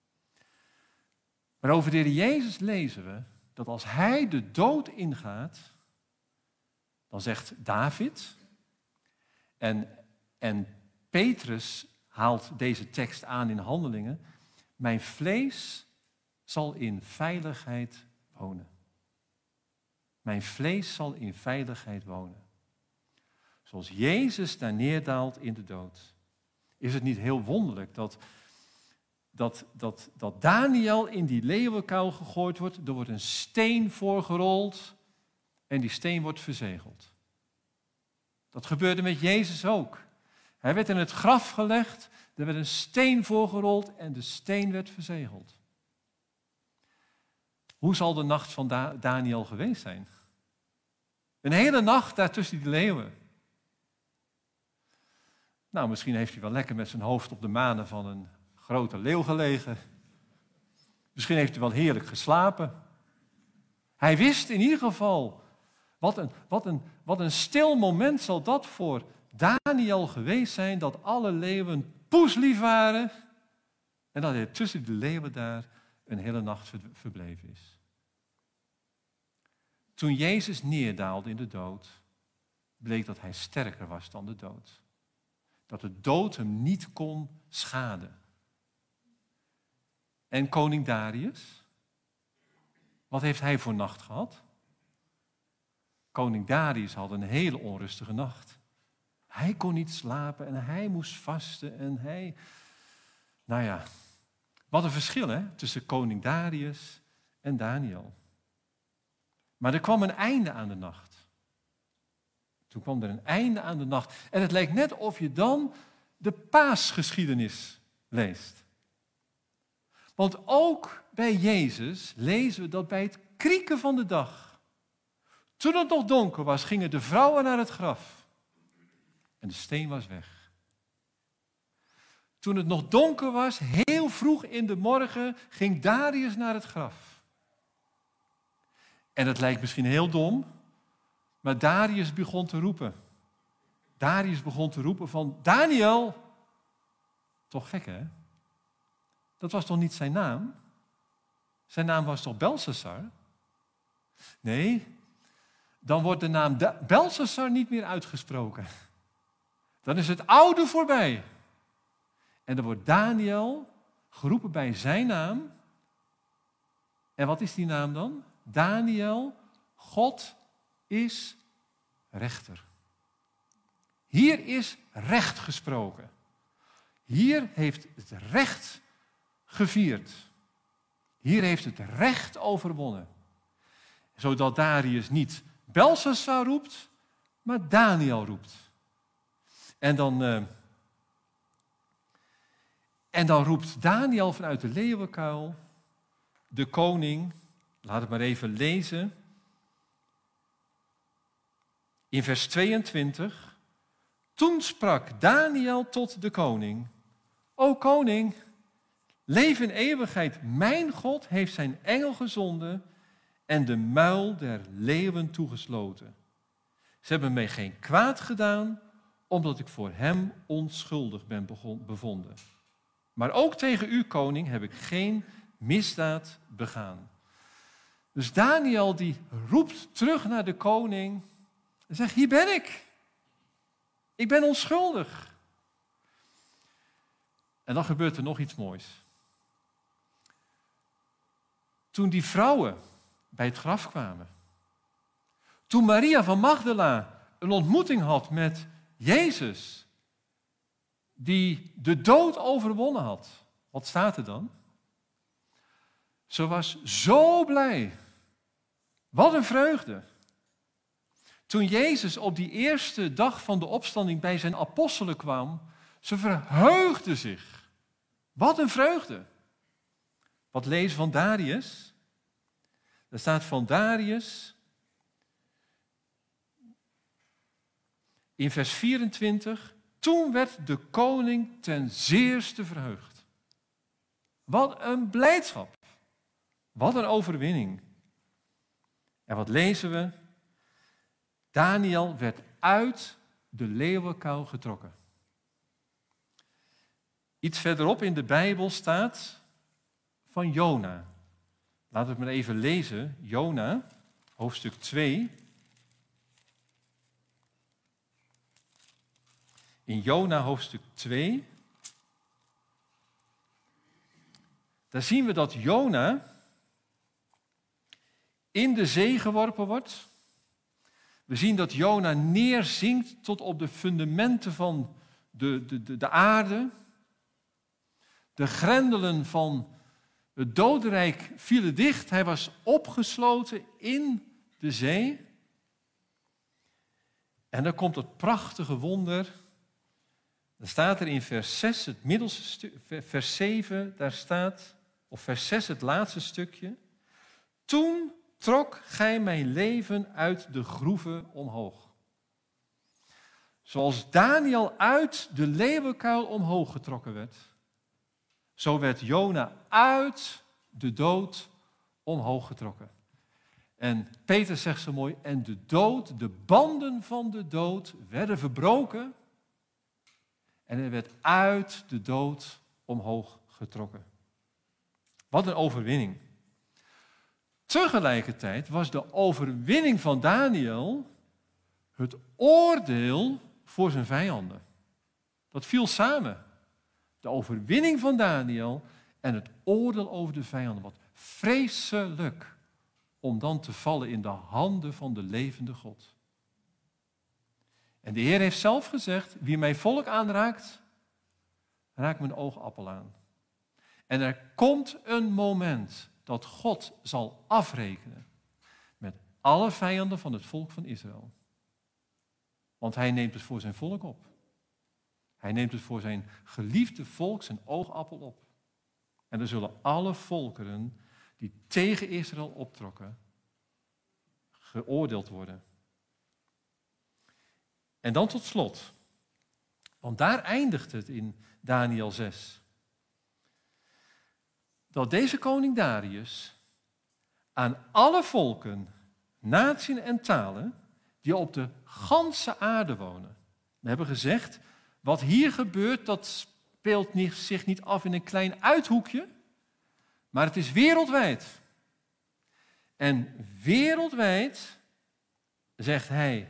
Maar over de Heer Jezus lezen we dat als Hij de dood ingaat, dan zegt David, en Petrus haalt deze tekst aan in Handelingen, mijn vlees zal in veiligheid wonen. Mijn vlees zal in veiligheid wonen. Zoals Jezus daar neerdaalt in de dood, is het niet heel wonderlijk dat Daniel in die leeuwenkuil gegooid wordt. Er wordt een steen voorgerold en die steen wordt verzegeld. Dat gebeurde met Jezus ook. Hij werd in het graf gelegd, er werd een steen voorgerold en de steen werd verzegeld. Hoe zal de nacht van Daniel geweest zijn? Een hele nacht daar tussen die leeuwen. Nou, misschien heeft hij wel lekker met zijn hoofd op de manen van een grote leeuw gelegen. Misschien heeft hij wel heerlijk geslapen. Hij wist in ieder geval, wat een stil moment zal dat voor Daniel geweest zijn, dat alle leeuwen poeslief waren en dat hij tussen de leeuwen daar een hele nacht verbleven is. Toen Jezus neerdaalde in de dood, bleek dat hij sterker was dan de dood. Dat de dood hem niet kon schaden. En koning Darius, wat heeft hij voor nacht gehad? Koning Darius had een hele onrustige nacht. Hij kon niet slapen en hij moest vasten en hij... Nou ja, wat een verschil hè, tussen koning Darius en Daniel. Maar er kwam een einde aan de nacht. Toen kwam er een einde aan de nacht. En het lijkt net of je dan de paasgeschiedenis leest. Want ook bij Jezus lezen we dat bij het krieken van de dag, toen het nog donker was, gingen de vrouwen naar het graf. En de steen was weg. Toen het nog donker was, heel vroeg in de morgen ging Darius naar het graf. En het lijkt misschien heel dom, maar Darius begon te roepen. Darius begon te roepen van, Daniel! Toch gek, hè? Dat was toch niet zijn naam? Zijn naam was toch Belshazzar? Nee, dan wordt de naam Belshazzar niet meer uitgesproken. Dan is het oude voorbij. En dan wordt Daniel geroepen bij zijn naam. En wat is die naam dan? Daniel, God is rechter. Hier is recht gesproken. Hier heeft het recht gevierd. Hier heeft het recht overwonnen. Zodat Darius niet Belshazzar roept, maar Daniel roept. En dan roept Daniel vanuit de leeuwenkuil, de koning, laat het maar even lezen, in vers 22. Toen sprak Daniel tot de koning, o koning, leef in eeuwigheid, mijn God heeft zijn engel gezonden en de muil der leeuwen toegesloten. Ze hebben mij geen kwaad gedaan, omdat ik voor hem onschuldig ben bevonden. Maar ook tegen u, koning, heb ik geen misdaad begaan. Dus Daniel die roept terug naar de koning en zegt, hier ben ik. Ik ben onschuldig. En dan gebeurt er nog iets moois. Toen die vrouwen bij het graf kwamen, toen Maria van Magdala een ontmoeting had met Jezus, die de dood overwonnen had. Wat staat er dan? Ze was zo blij. Wat een vreugde. Toen Jezus op die eerste dag van de opstanding bij zijn apostelen kwam, ze verheugden zich. Wat een vreugde. Wat lezen van Darius? Er staat van Darius in vers 24. Toen werd de koning ten zeerste verheugd. Wat een blijdschap. Wat een overwinning. En wat lezen we? Daniel werd uit de leeuwenkuil getrokken. Iets verderop in de Bijbel staat van Jona. Laten we het maar even lezen. Jona, hoofdstuk 2. In Jona hoofdstuk 2, daar zien we dat Jona in de zee geworpen wordt. We zien dat Jona neerzinkt tot op de fundamenten van de aarde. De grendelen van het dodenrijk vielen dicht. Hij was opgesloten in de zee. En dan komt het prachtige wonder. Dan staat er in vers 6, het middelste stuk, vers 7, daar staat, of vers 6, het laatste stukje. Toen trok gij mijn leven uit de groeven omhoog. Zoals Daniel uit de leeuwenkuil omhoog getrokken werd, zo werd Jona uit de dood omhoog getrokken. En Peter zegt zo mooi, en de dood, de banden van de dood werden verbroken. En hij werd uit de dood omhoog getrokken. Wat een overwinning. Tegelijkertijd was de overwinning van Daniel het oordeel voor zijn vijanden. Dat viel samen. De overwinning van Daniel en het oordeel over de vijanden. Wat vreselijk om dan te vallen in de handen van de levende God. En de Heer heeft zelf gezegd, wie mijn volk aanraakt, raakt mijn oogappel aan. En er komt een moment dat God zal afrekenen met alle vijanden van het volk van Israël. Want hij neemt het voor zijn volk op. Hij neemt het voor zijn geliefde volk, zijn oogappel op. En er zullen alle volkeren die tegen Israël optrokken, geoordeeld worden. En dan tot slot, want daar eindigt het in Daniel 6. dat deze koning Darius aan alle volken, naties en talen die op de ganse aarde wonen. We hebben gezegd, wat hier gebeurt, dat speelt zich niet af in een klein uithoekje, maar het is wereldwijd. En wereldwijd zegt hij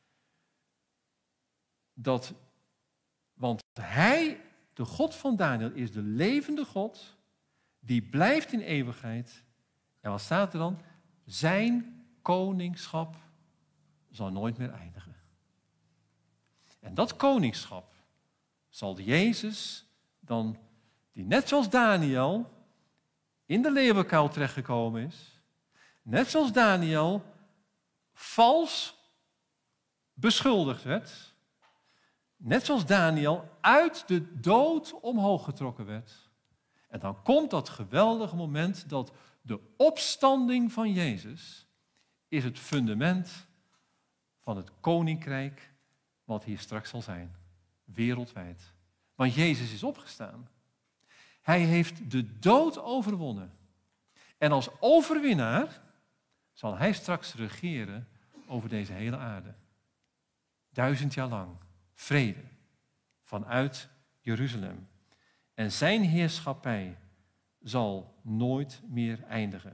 dat, want hij, de God van Daniel, is de levende God, die blijft in eeuwigheid. En wat staat er dan? Zijn koningschap zal nooit meer eindigen. En dat koningschap zal Jezus dan, die net zoals Daniel in de leeuwenkuil terechtgekomen is, net zoals Daniel vals beschuldigd werd, net zoals Daniel uit de dood omhoog getrokken werd. En dan komt dat geweldige moment dat de opstanding van Jezus is het fundament van het koninkrijk wat hier straks zal zijn, wereldwijd. Want Jezus is opgestaan. Hij heeft de dood overwonnen. En als overwinnaar zal hij straks regeren over deze hele aarde. 1000 jaar lang. Vrede. Vanuit Jeruzalem. En zijn heerschappij zal nooit meer eindigen.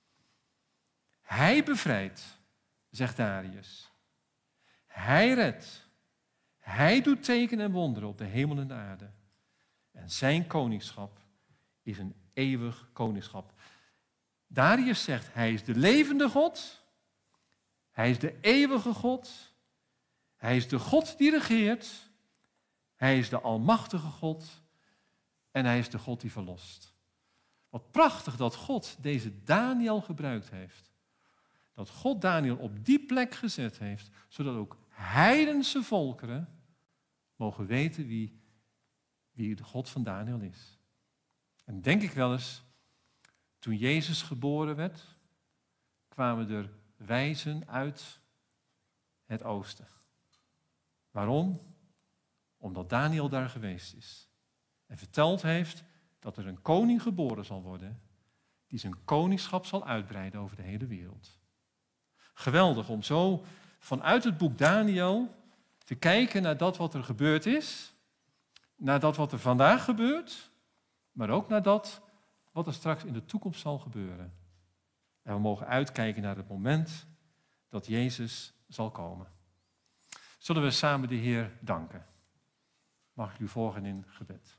Hij bevrijdt, zegt Darius. Hij redt. Hij doet tekenen en wonderen op de hemel en de aarde. En zijn koningschap is een eeuwig koningschap. Darius zegt, hij is de levende God. Hij is de eeuwige God. Hij is de God die regeert. Hij is de almachtige God. En hij is de God die verlost. Wat prachtig dat God deze Daniel gebruikt heeft. Dat God Daniel op die plek gezet heeft, zodat ook heidense volkeren mogen weten wie de God van Daniel is. En denk ik wel eens, toen Jezus geboren werd, kwamen er wijzen uit het oosten. Waarom? Omdat Daniel daar geweest is. En verteld heeft dat er een koning geboren zal worden, die zijn koningschap zal uitbreiden over de hele wereld. Geweldig om zo vanuit het boek Daniel te kijken naar dat wat er gebeurd is, naar dat wat er vandaag gebeurt, maar ook naar dat wat er straks in de toekomst zal gebeuren. En we mogen uitkijken naar het moment dat Jezus zal komen. Zullen we samen de Heer danken? Mag ik u volgen in gebed?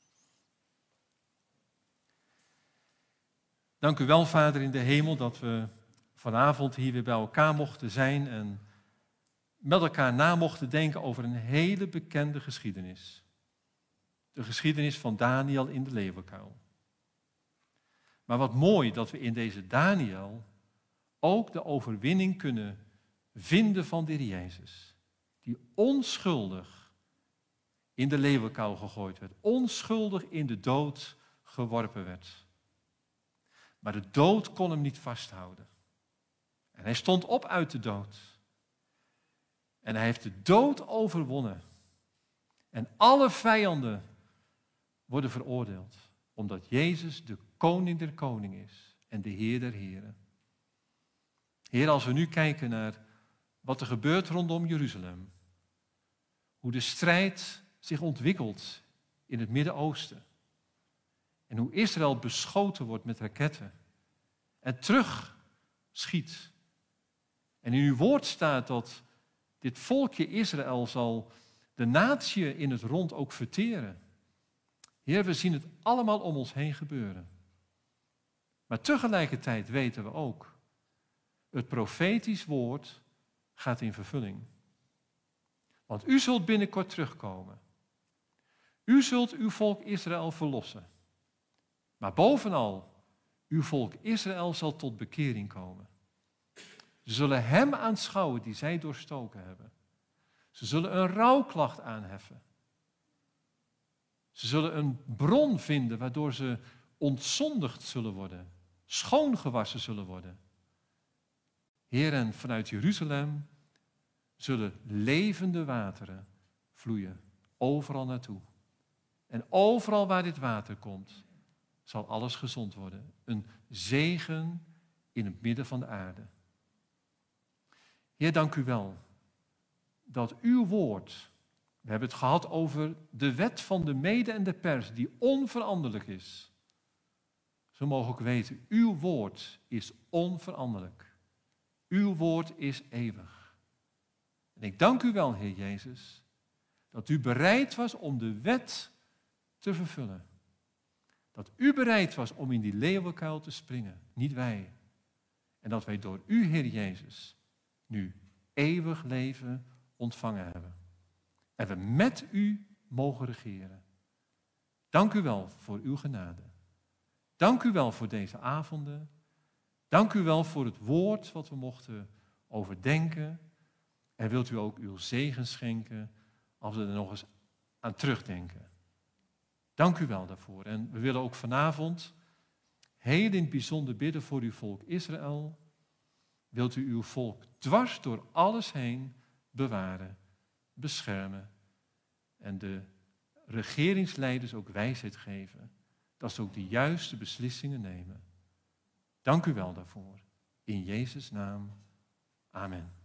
Dank u wel, Vader in de hemel, dat we vanavond hier weer bij elkaar mochten zijn en met elkaar na mochten denken over een hele bekende geschiedenis. De geschiedenis van Daniel in de leeuwenkuil. Maar wat mooi dat we in deze Daniel ook de overwinning kunnen vinden van de Heer Jezus. Die onschuldig in de leeuwenkuil gegooid werd. Onschuldig in de dood geworpen werd. Maar de dood kon hem niet vasthouden. En hij stond op uit de dood. En hij heeft de dood overwonnen. En alle vijanden worden veroordeeld. Omdat Jezus de koning der koningen is. En de Heer der heren. Heer, als we nu kijken naar wat er gebeurt rondom Jeruzalem. Hoe de strijd zich ontwikkelt in het Midden-Oosten. En hoe Israël beschoten wordt met raketten. En terugschiet. En in uw woord staat dat dit volkje Israël zal de natie in het rond ook verteren. Heer, we zien het allemaal om ons heen gebeuren. Maar tegelijkertijd weten we ook, het profetisch woord gaat in vervulling. Want u zult binnenkort terugkomen. U zult uw volk Israël verlossen. Maar bovenal, uw volk Israël zal tot bekering komen. Ze zullen hem aanschouwen die zij doorstoken hebben. Ze zullen een rouwklacht aanheffen. Ze zullen een bron vinden waardoor ze ontzondigd zullen worden. Schoongewassen zullen worden. Heer, en vanuit Jeruzalem zullen levende wateren vloeien. Overal naartoe. En overal waar dit water komt, zal alles gezond worden. Een zegen in het midden van de aarde. Heer, dank u wel dat uw woord, we hebben het gehad over de wet van de mede en de pers, die onveranderlijk is. Zo mogen we weten, uw woord is onveranderlijk. Uw woord is eeuwig. En ik dank u wel, Heer Jezus, dat u bereid was om de wet te vervullen. Dat u bereid was om in die leeuwenkuil te springen, niet wij. En dat wij door u, Heer Jezus, nu eeuwig leven ontvangen hebben. En we met u mogen regeren. Dank u wel voor uw genade. Dank u wel voor deze avonden. Dank u wel voor het woord wat we mochten overdenken. En wilt u ook uw zegen schenken als we er nog eens aan terugdenken. Dank u wel daarvoor. En we willen ook vanavond heel in het bijzonder bidden voor uw volk Israël. Wilt u uw volk dwars door alles heen bewaren, beschermen en de regeringsleiders ook wijsheid geven, dat ze ook de juiste beslissingen nemen. Dank u wel daarvoor. In Jezus' naam. Amen.